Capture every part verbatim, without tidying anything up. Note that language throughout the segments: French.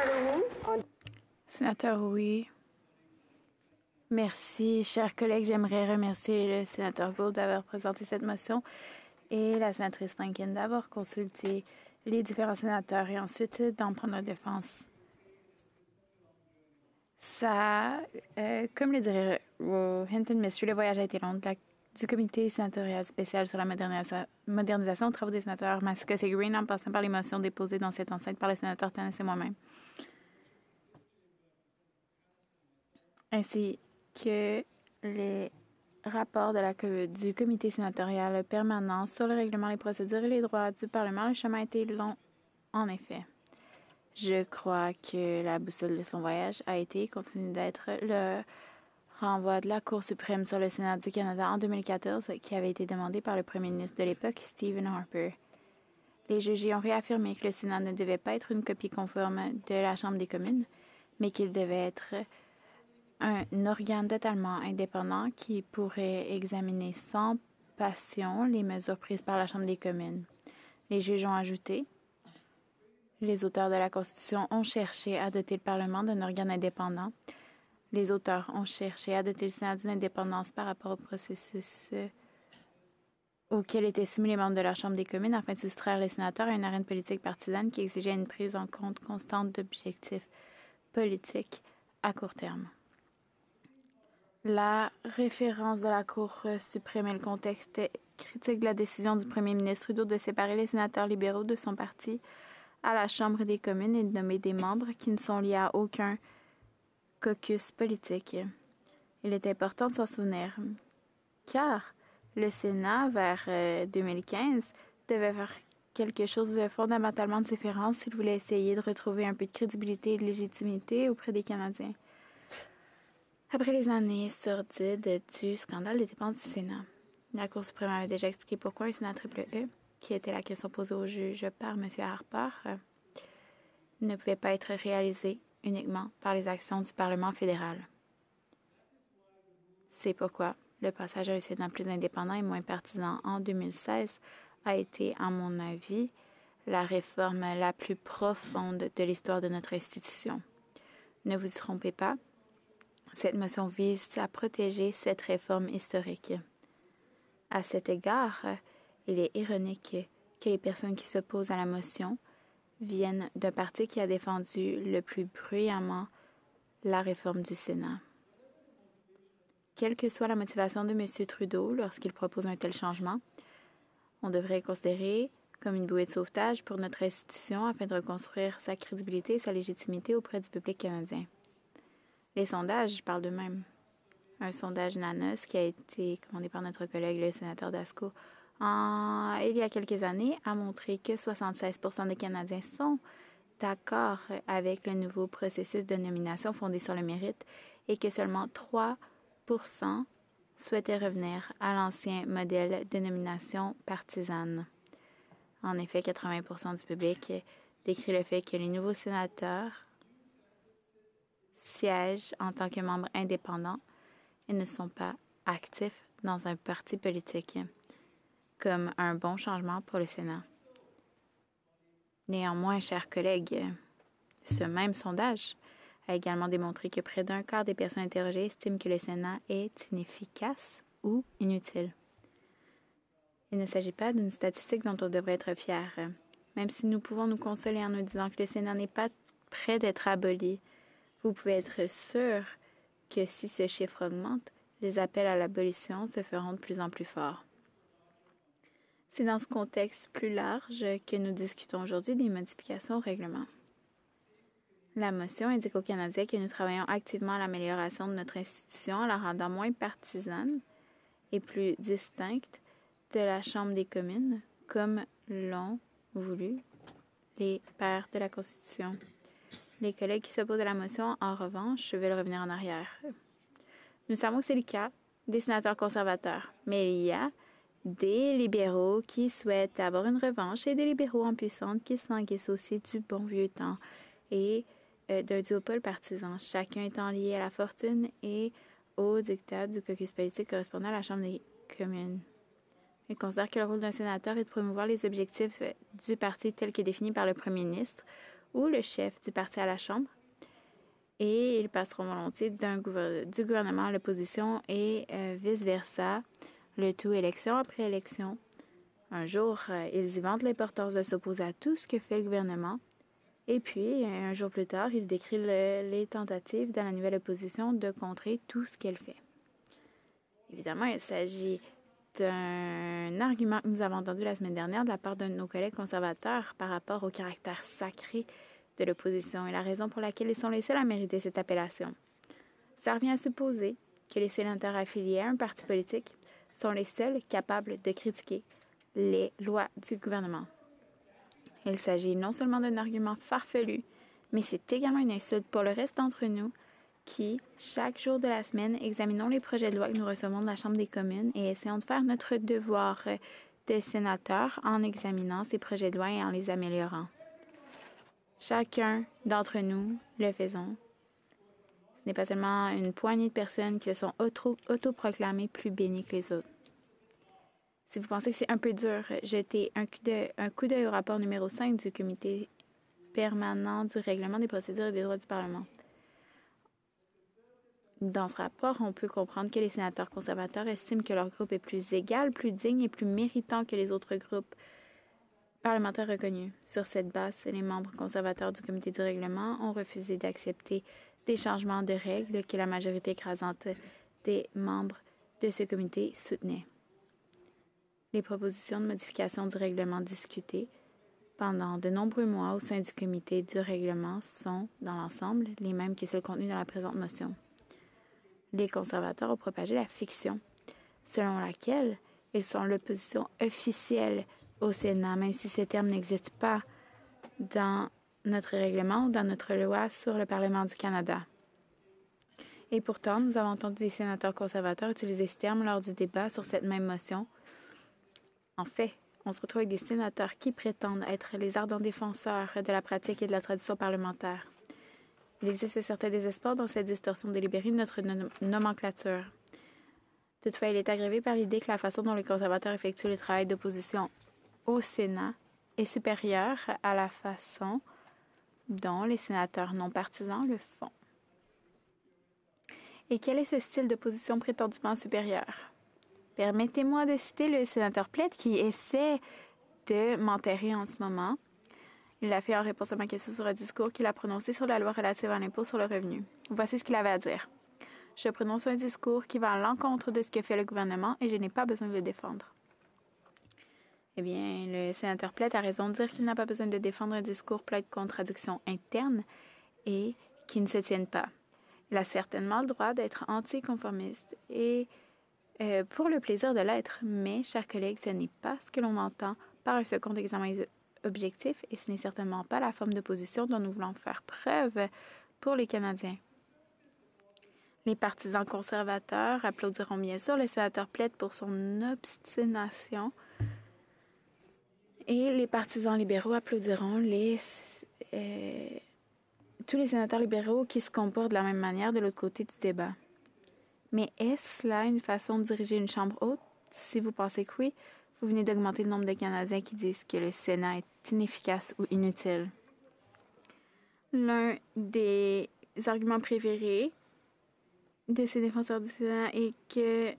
Sénateur Rouy. Merci, chers collègues. J'aimerais remercier le sénateur Gould d'avoir présenté cette motion et la sénatrice Rankin d'avoir consulté les différents sénateurs et ensuite d'en prendre la défense. Ça, euh, comme le dirait Hinton Mystery, le voyage a été long. La, du comité sénatorial spécial sur la modernisation, modernisation aux travaux des sénateurs Massicus et Green, en passant par les motions déposées dans cette enceinte par le sénateur Tennessee et moi-même, ainsi que les rapports de la, du comité sénatorial permanent sur le règlement, les procédures et les droits du Parlement. Le chemin a été long, en effet. Je crois que la boussole de son voyage a été et continue d'être le renvoi de la Cour suprême sur le Sénat du Canada en deux mille quatorze qui avait été demandé par le premier ministre de l'époque, Stephen Harper. Les juges y ont réaffirmé que le Sénat ne devait pas être une copie conforme de la Chambre des communes, mais qu'il devait être un organe totalement indépendant qui pourrait examiner sans passion les mesures prises par la Chambre des communes. Les juges ont ajouté: les auteurs de la Constitution ont cherché à doter le Parlement d'un organe indépendant. Les auteurs ont cherché à doter le Sénat d'une indépendance par rapport au processus euh, auquel étaient soumis les membres de la Chambre des communes afin de soustraire les sénateurs à une arène politique partisane qui exigeait une prise en compte constante d'objectifs politiques à court terme. La référence de la Cour suprême et le contexte critique de la décision du premier ministre Trudeau de séparer les sénateurs libéraux de son parti à la Chambre des communes et de nommer des membres qui ne sont liés à aucun caucus politique. Il est important de s'en souvenir, car le Sénat, vers euh, deux mille quinze, devait faire quelque chose de fondamentalement différent s'il voulait essayer de retrouver un peu de crédibilité et de légitimité auprès des Canadiens. Après les années sordides du scandale des dépenses du Sénat, la Cour suprême avait déjà expliqué pourquoi un Sénat triple E, qui était la question posée au juge par M. Harper, euh, ne pouvait pas être réalisé uniquement par les actions du Parlement fédéral. C'est pourquoi le passage à un Sénat plus indépendant et moins partisan en deux mille seize a été, à mon avis, la réforme la plus profonde de l'histoire de notre institution. Ne vous y trompez pas, cette motion vise à protéger cette réforme historique. À cet égard, il est ironique que les personnes qui s'opposent à la motion viennent d'un parti qui a défendu le plus bruyamment la réforme du Sénat. Quelle que soit la motivation de M. Trudeau lorsqu'il propose un tel changement, on devrait considérer comme une bouée de sauvetage pour notre institution afin de reconstruire sa crédibilité et sa légitimité auprès du public canadien. Les sondages parlent d'eux-mêmes. Un sondage Nanos qui a été commandé par notre collègue le sénateur Dasco en, il y a quelques années a montré que soixante-seize pour cent des Canadiens sont d'accord avec le nouveau processus de nomination fondé sur le mérite et que seulement trois pour cent souhaitaient revenir à l'ancien modèle de nomination partisane. En effet, quatre-vingts pour cent du public décrit le fait que les nouveaux sénateurs siègent en tant que membres indépendants et ne sont pas actifs dans un parti politique, comme un bon changement pour le Sénat. Néanmoins, chers collègues, ce même sondage a également démontré que près d'un quart des personnes interrogées estiment que le Sénat est inefficace ou inutile. Il ne s'agit pas d'une statistique dont on devrait être fier, même si nous pouvons nous consoler en nous disant que le Sénat n'est pas près d'être aboli. Vous pouvez être sûr que si ce chiffre augmente, les appels à l'abolition se feront de plus en plus forts. C'est dans ce contexte plus large que nous discutons aujourd'hui des modifications au règlement. La motion indique aux Canadiens que nous travaillons activement à l'amélioration de notre institution en la rendant moins partisane et plus distincte de la Chambre des communes, comme l'ont voulu les pères de la Constitution. Les collègues qui s'opposent à la motion, en revanche, veulent revenir en arrière. Nous savons que c'est le cas des sénateurs conservateurs, mais il y a des libéraux qui souhaitent avoir une revanche et des libéraux en puissance qui s'enguissent aussi du bon vieux temps et euh, d'un duopole partisan, chacun étant lié à la fortune et au diktat du caucus politique correspondant à la Chambre des communes. Il considère que le rôle d'un sénateur est de promouvoir les objectifs du parti tels que définis par le premier ministre ou le chef du parti à la Chambre, et ils passeront volontiers d'un gouver- du gouvernement à l'opposition et euh, vice-versa, le tout élection après élection. Un jour, euh, ils y vantent l'importance de s'opposer à tout ce que fait le gouvernement, et puis, un jour plus tard, ils décrivent le- les tentatives de la nouvelle opposition de contrer tout ce qu'elle fait. Évidemment, il s'agit d'un argument que nous avons entendu la semaine dernière de la part d'un de nos collègues conservateurs par rapport au caractère sacré de l'opposition et la raison pour laquelle ils sont les seuls à mériter cette appellation. Ça revient à supposer que les sénateurs affiliés à un parti politique sont les seuls capables de critiquer les lois du gouvernement. Il s'agit non seulement d'un argument farfelu, mais c'est également une insulte pour le reste d'entre nous qui, chaque jour de la semaine, examinons les projets de loi que nous recevons de la Chambre des communes et essayons de faire notre devoir de sénateur en examinant ces projets de loi et en les améliorant. Chacun d'entre nous le faisons. Ce n'est pas seulement une poignée de personnes qui se sont auto- autoproclamées plus bénies que les autres. Si vous pensez que c'est un peu dur, jetez un coup d'œil, un coup d'œil au rapport numéro cinq du Comité permanent du règlement des procédures et des droits du Parlement. Dans ce rapport, on peut comprendre que les sénateurs conservateurs estiment que leur groupe est plus égal, plus digne et plus méritant que les autres groupes parlementaires reconnus. Sur cette base, les membres conservateurs du Comité du règlement ont refusé d'accepter des changements de règles que la majorité écrasante des membres de ce comité soutenait. Les propositions de modification du règlement discutées pendant de nombreux mois au sein du comité du règlement sont, dans l'ensemble, les mêmes que celles contenues dans la présente motion. Les conservateurs ont propagé la fiction, selon laquelle ils sont l'opposition officielle au Sénat, même si ce terme n'existe pas dans notre règlement ou dans notre loi sur le Parlement du Canada. Et pourtant, nous avons entendu des sénateurs conservateurs utiliser ce terme lors du débat sur cette même motion. En fait, on se retrouve avec des sénateurs qui prétendent être les ardents défenseurs de la pratique et de la tradition parlementaire. Il existe un certain désespoir dans cette distorsion délibérée de notre nom- nomenclature. Toutefois, il est aggravé par l'idée que la façon dont les conservateurs effectuent le travail d'opposition au Sénat est supérieure à la façon dont les sénateurs non partisans le font. Et quel est ce style d'opposition prétendument supérieur? Permettez-moi de citer le sénateur Plett qui essaie de m'enterrer en ce moment. Il l'a fait en réponse à ma question sur un discours qu'il a prononcé sur la loi relative à l'impôt sur le revenu. Voici ce qu'il avait à dire. Je prononce un discours qui va à l'encontre de ce que fait le gouvernement et je n'ai pas besoin de le défendre. Eh bien, le sénateur Plett a raison de dire qu'il n'a pas besoin de défendre un discours plein de contradictions internes et qui ne se tiennent pas. Il a certainement le droit d'être anticonformiste et Euh, pour le plaisir de l'être, mais, chers collègues, ce n'est pas ce que l'on entend par un second examen objectif et ce n'est certainement pas la forme d'opposition dont nous voulons faire preuve pour les Canadiens. Les partisans conservateurs applaudiront bien sûr le sénateur Plett pour son obstination et les partisans libéraux applaudiront les, euh, tous les sénateurs libéraux qui se comportent de la même manière de l'autre côté du débat. Mais est-ce là une façon de diriger une chambre haute? Si vous pensez que oui, vous venez d'augmenter le nombre de Canadiens qui disent que le Sénat est inefficace ou inutile. L'un des arguments préférés de ces défenseurs du Sénat est que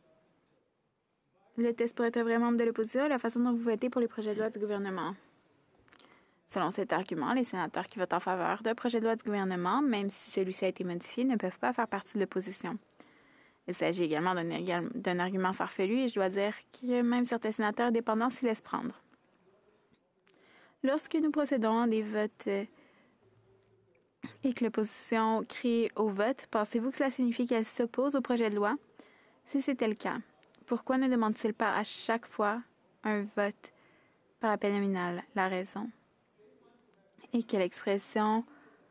le test pour être un vrai membre de l'opposition est la façon dont vous votez pour les projets de loi du gouvernement. Selon cet argument, les sénateurs qui votent en faveur d'un projet de loi du gouvernement, même si celui-ci a été modifié, ne peuvent pas faire partie de l'opposition. Il s'agit également d'un, d'un argument farfelu et je dois dire que même certains sénateurs indépendants s'y laissent prendre. Lorsque nous procédons à des votes euh, et que l'opposition crie au vote, pensez-vous que cela signifie qu'elle s'oppose au projet de loi? Si c'était le cas, pourquoi ne demande-t-il pas à chaque fois un vote par appel nominal? La raison est que l'expression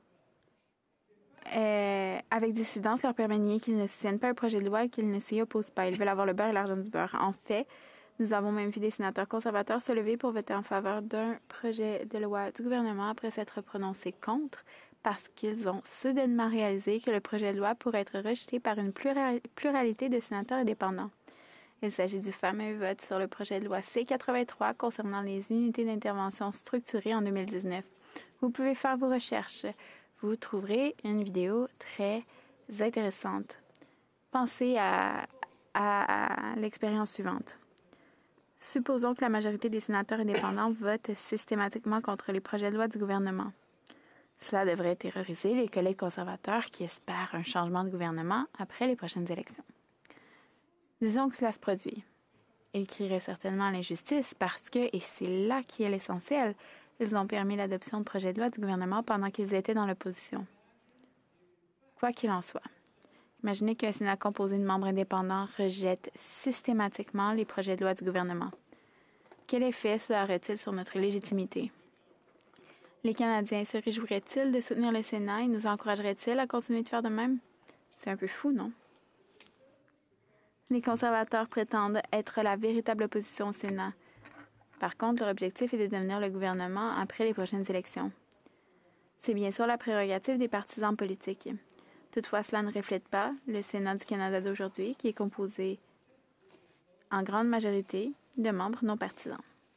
Euh, avec dissidence leur permet de nier qu'ils ne soutiennent pas un projet de loi et qu'ils ne s'y opposent pas. Ils veulent avoir le beurre et l'argent du beurre. En fait, nous avons même vu des sénateurs conservateurs se lever pour voter en faveur d'un projet de loi du gouvernement après s'être prononcés contre parce qu'ils ont soudainement réalisé que le projet de loi pourrait être rejeté par une plura- pluralité de sénateurs indépendants. Il s'agit du fameux vote sur le projet de loi C quatre-vingt-trois concernant les unités d'intervention structurées en deux mille dix-neuf. Vous pouvez faire vos recherches. Vous trouverez une vidéo très intéressante. Pensez à, à, à l'expérience suivante. Supposons que la majorité des sénateurs indépendants votent systématiquement contre les projets de loi du gouvernement. Cela devrait terroriser les collègues conservateurs qui espèrent un changement de gouvernement après les prochaines élections. Disons que cela se produit. Ils crieraient certainement à l'injustice parce que, et c'est là qui est l'essentiel, ils ont permis l'adoption de projets de loi du gouvernement pendant qu'ils étaient dans l'opposition. Quoi qu'il en soit, imaginez qu'un Sénat composé de membres indépendants rejette systématiquement les projets de loi du gouvernement. Quel effet cela aurait-il sur notre légitimité? Les Canadiens se réjouiraient-ils de soutenir le Sénat et nous encourageraient-ils à continuer de faire de même? C'est un peu fou, non? Les conservateurs prétendent être la véritable opposition au Sénat. Par contre, leur objectif est de devenir le gouvernement après les prochaines élections. C'est bien sûr la prérogative des partisans politiques. Toutefois, cela ne reflète pas le Sénat du Canada d'aujourd'hui, qui est composé en grande majorité de membres non partisans.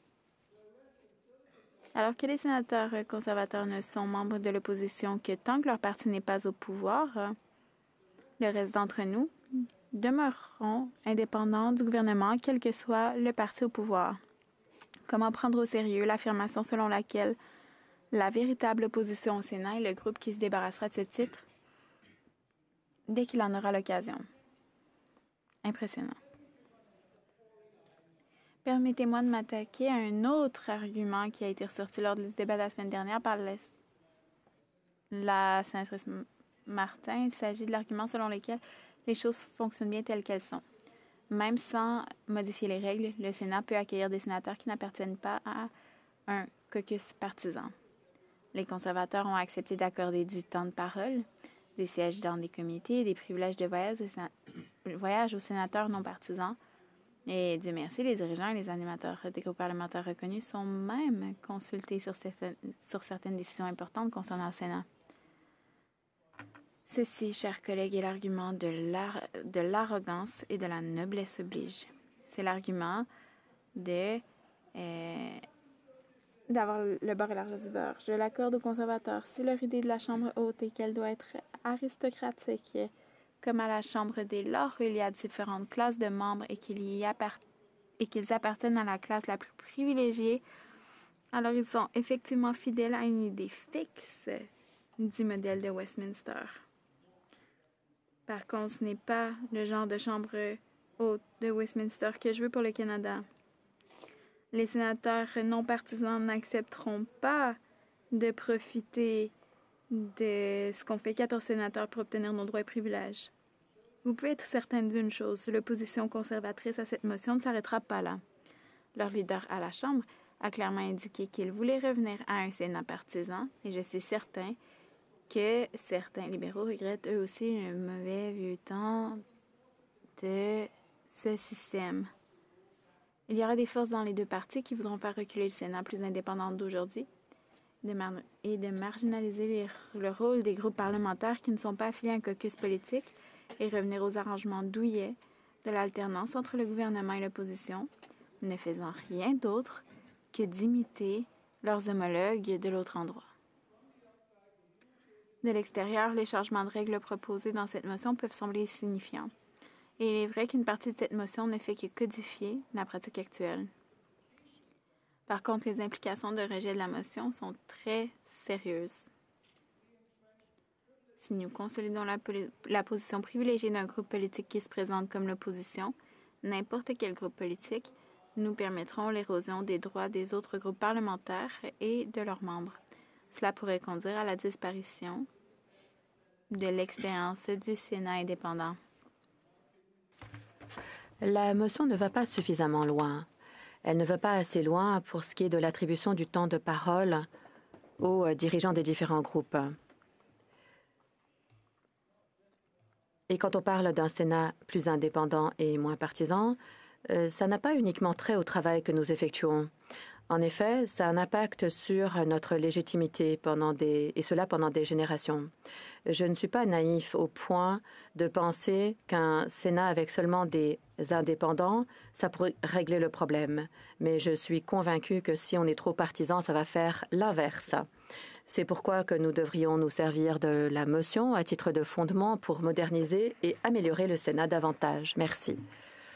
Alors que les sénateurs conservateurs ne sont membres de l'opposition que tant que leur parti n'est pas au pouvoir, le reste d'entre nous demeureront indépendants du gouvernement, quel que soit le parti au pouvoir. Comment prendre au sérieux l'affirmation selon laquelle la véritable opposition au Sénat est le groupe qui se débarrassera de ce titre dès qu'il en aura l'occasion? Impressionnant. Permettez-moi de m'attaquer à un autre argument qui a été ressorti lors du débat de la semaine dernière par la, la sénatrice Martin. Il s'agit de l'argument selon lequel les choses fonctionnent bien telles qu'elles sont. Même sans modifier les règles, le Sénat peut accueillir des sénateurs qui n'appartiennent pas à un caucus partisan. Les conservateurs ont accepté d'accorder du temps de parole, des sièges dans des comités et des privilèges de voyage, de sénat... voyage aux sénateurs non partisans. Et Dieu merci, les dirigeants et les animateurs des groupes parlementaires reconnus sont même consultés sur certaines, sur certaines décisions importantes concernant le Sénat. Ceci, chers collègues, est l'argument de, l'ar... de l'arrogance et de la noblesse oblige. C'est l'argument de euh, d'avoir le beurre et l'argent du beurre. Je l'accorde aux conservateurs. Si leur idée de la Chambre haute est qu'elle doit être aristocratique, comme à la Chambre des Lords, il y a différentes classes de membres et qu'ils y appart... et qu'ils appartiennent à la classe la plus privilégiée, alors ils sont effectivement fidèles à une idée fixe du modèle de Westminster. Par contre, ce n'est pas le genre de chambre haute de Westminster que je veux pour le Canada. Les sénateurs non partisans n'accepteront pas de profiter de ce qu'ont fait quatorze sénateurs pour obtenir nos droits et privilèges. Vous pouvez être certain d'une chose, l'opposition conservatrice à cette motion ne s'arrêtera pas là. Leur leader à la Chambre a clairement indiqué qu'il voulait revenir à un Sénat partisan, et je suis certain que certains libéraux regrettent eux aussi le mauvais vieux temps de ce système. Il y aura des forces dans les deux partis qui voudront faire reculer le Sénat plus indépendant d'aujourd'hui de mar- et de marginaliser les, le rôle des groupes parlementaires qui ne sont pas affiliés à un caucus politique et revenir aux arrangements douillets de l'alternance entre le gouvernement et l'opposition, ne faisant rien d'autre que d'imiter leurs homologues de l'autre endroit. De l'extérieur, les changements de règles proposés dans cette motion peuvent sembler insignifiants. Et il est vrai qu'une partie de cette motion ne fait que codifier la pratique actuelle. Par contre, les implications de rejet de la motion sont très sérieuses. Si nous consolidons la, la position privilégiée d'un groupe politique qui se présente comme l'opposition, n'importe quel groupe politique, nous permettrons l'érosion des droits des autres groupes parlementaires et de leurs membres. Cela pourrait conduire à la disparition de l'expérience du Sénat indépendant. La motion ne va pas suffisamment loin. Elle ne va pas assez loin pour ce qui est de l'attribution du temps de parole aux dirigeants des différents groupes. Et quand on parle d'un Sénat plus indépendant et moins partisan, euh, ça n'a pas uniquement trait au travail que nous effectuons. En effet, ça a un impact sur notre légitimité pendant des, et cela pendant des générations. Je ne suis pas naïf au point de penser qu'un Sénat avec seulement des indépendants, ça pourrait régler le problème. Mais je suis convaincue que si on est trop partisan, ça va faire l'inverse. C'est pourquoi que nous devrions nous servir de la motion à titre de fondement pour moderniser et améliorer le Sénat davantage. Merci.